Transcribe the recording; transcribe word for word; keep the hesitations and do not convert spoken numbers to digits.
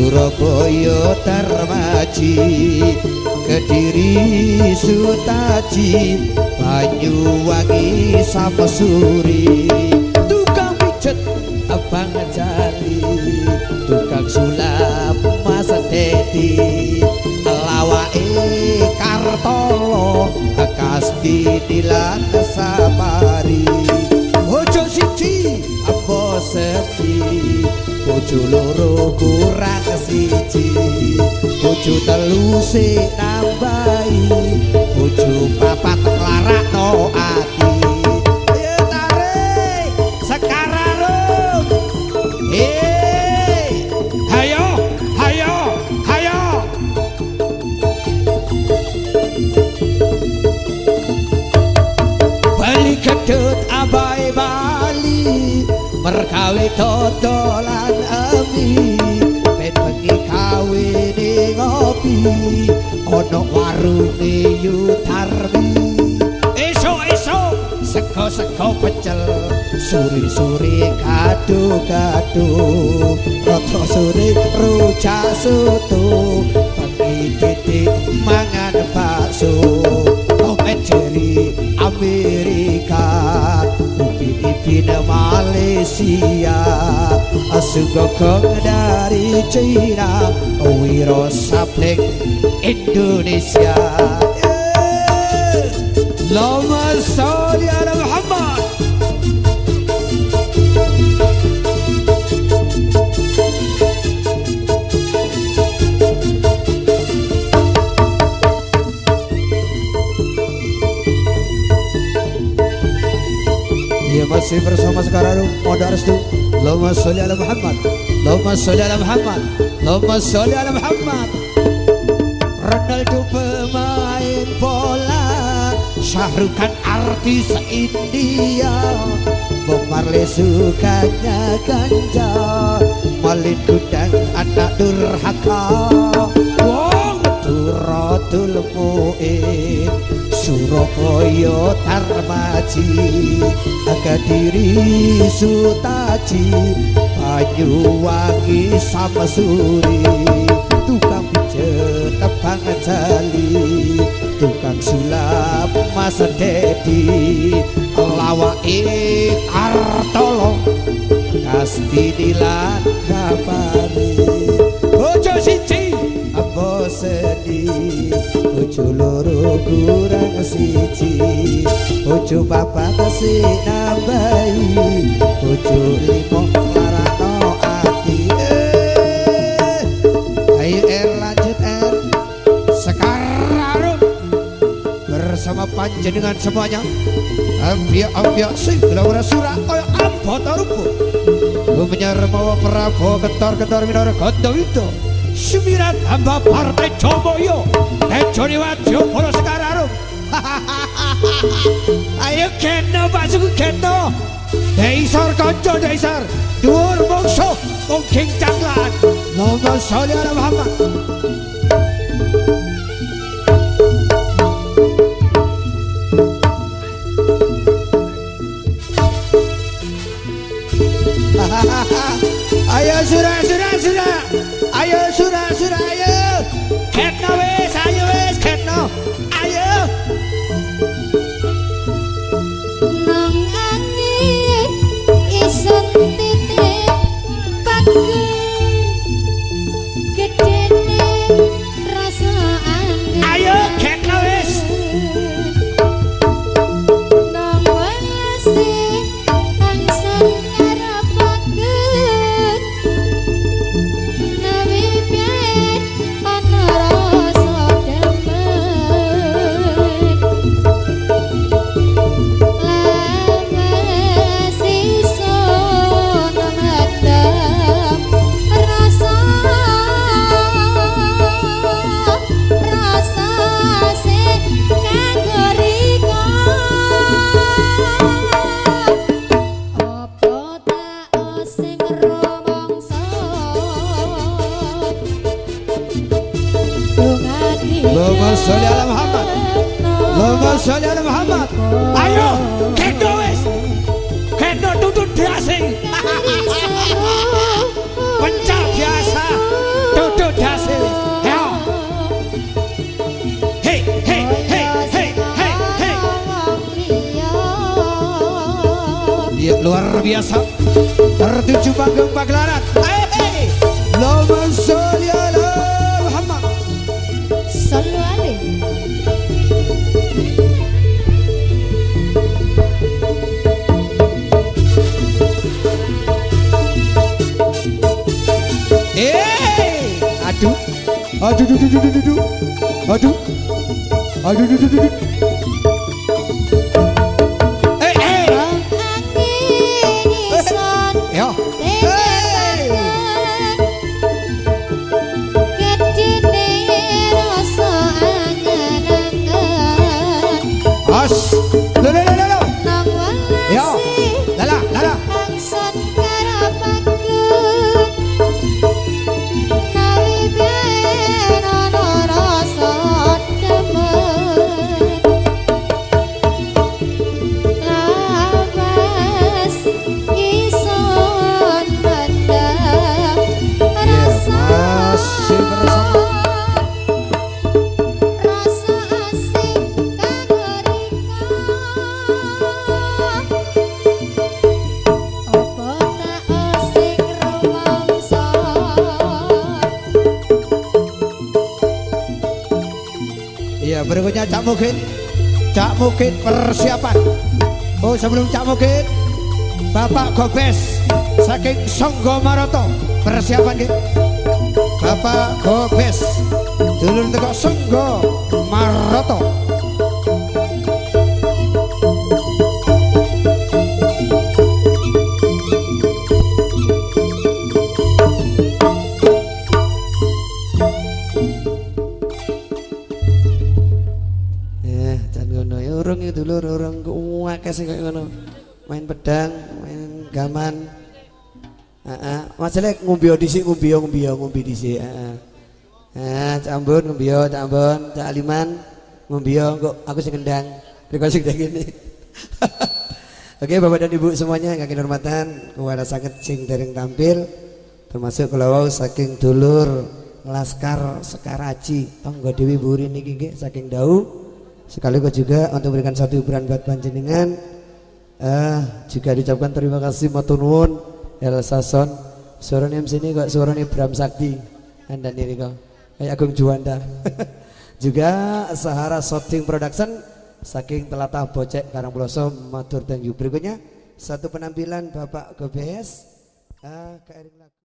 Surabaya Tarmaji, Kediri Sutaji, Banyuwangi Samosuri, tukang pijet Abang Jali, tukang sulap Mas Dedi, lawake Kartolo Kasbi Dilan Sapari, bojo siji apa sepi, bojo loro kurang siji, bojo telu sik nambahi, bojo papat larakno ati. Ayo tarik sekarang hei hayo hayo hayo bali kedut abai Bali merkawe dodolan emi ben bengi kawene ngopi ono warunge Yutarmi esuk-esuk sego-sego pecel suri-suri gado-gado rada sore rujak soto bengi titik mangan bakso Jerry Amerika Upin-ipin Malaysia Sugokong dari China Wiro Sableng Indonesia. Allahumma sholli ala Muhammad. Ya masih bersama sekarang Moda Restu. Allahumma sholli ala Muhammad. Allahumma sholli ala Muhammad. Allahumma sholli ala Muhammad. Ronaldo pemain bola, Syahrukhan artis India, Bob Marley sukanya ganja, Malin Kundang anak durhaka, wong Turatul Mu'in, Surabaya Tarmaji, Kediri Sutaji, Banyuwangi Samosuri, tukang pijet Abang Jali, tukang sulap Mas Dedi, lawake Kartolo Kasbi Dilan Kapari, bojo siji apa sedih, bojo loro kurang siji, bojo papat sik nambahi, bojo limo larano ati. Ayo er lanjut er sekarang bersama panjenengan semuanya. Ambiak-ambiak sing gelora surah kaya ambata rupa, menyar mawa Prabowo ketor-ketor minor Gondowito Sumirat hamba partai Jomoyo Tejoni Wadyo Polo sekarang. Ayo kena basuku kena Daisar konco daisar Dur mongso mungkin canglan. Allahumma sholli ala Muhammad. Ayo surah surah surah, ayo surah surah ayo, ketno wes ayo wes ketno ayo. Nang angin isen titik pagi gedene rasa angin. Ayo ketno wes. Nang wesi angsan arep paget nawi piye ana rasa demen lan sisa nemadam rasa rasa sing kagorika apa tak sing rumangsa dongani. Allahumma sholli ala Muhammad. Allahumma sholli ala Muhammad. Ayo ketno wes, ketno tutut biasa, pencak biasa, Ya luar biasa. Tertuju panggung pagelaran. Hey, hey. Allahumma sholli ala Muhammad. Sallu alaihi. Eh, aduh, aduh, aduh, aduh, aduh, aduh, aduh, aduh, aduh, aduh, aduh. Eh, eh, ya, eh, as, lo, lo, lo, lo, ya, lala, lala. Iya, berikutnya Cak Mukid. Cak Mukid persiapan. Oh, sebelum Cak Mukid, Bapak Gobes saking Songgo Maroto persiapan gitu. Bapak Gobes dulur teko Songgo Maroto. Urung itu dulur, urung kuwake sing kaya ngono. Main pedang, main gaman. Heeh, masalah ngumbio dhisik, ngumbio ngumbio ngumbi dhisik, heeh. Nah, Cambon ngumbio, Cambon, Cak Aliman ngumbio kok aku sing ngendang. Riko sing ngene. Oke, Bapak dan Ibu semuanya yang kaki hormatan, kepada sanget sing dereng tampil termasuk kula wau saking dulur Laskar Sekaraji, tangga Dewi Buri niki nggih saking Dau. Sekaligus juga untuk memberikan satu hiburan buat panjenengan. Uh, juga diucapkan terima kasih matur nuwun El Sason. Suaranya M C ini kok suaranya Bram Sakti. Anda ini kok kayak Agung Juanda. Juga Sahara Shooting Production saking Telatah Bocek Karangploso matur thank you. Berikutnya satu penampilan Bapak Gobes. Uh,